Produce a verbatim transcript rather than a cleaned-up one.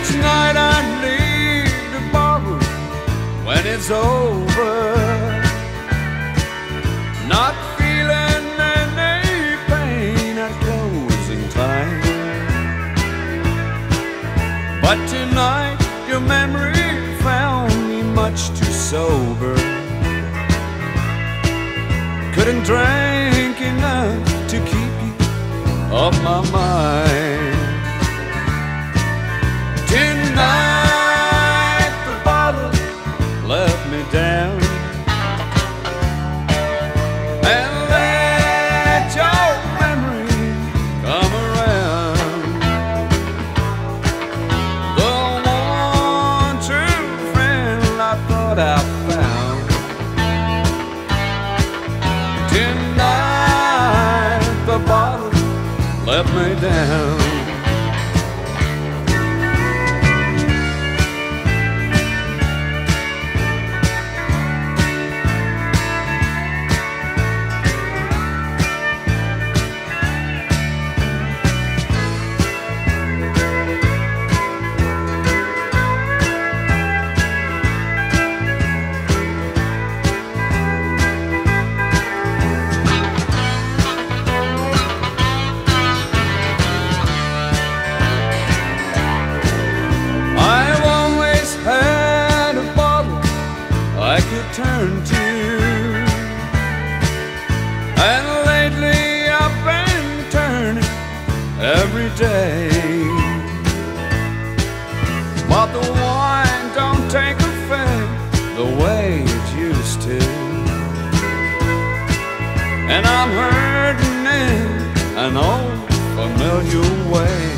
Each night I need to borrow when it's over, not feeling any pain at closing time. But tonight your memory found me much too sober, couldn't drink enough to keep you off my mind. Tonight the bottle let me down, and let your memory come around. The one true friend I thought I found. Tonight the bottle let me down. I could turn to, and lately I've been turning every day. But the wine don't take effect the way it used to, and I'm hurting in an old familiar way.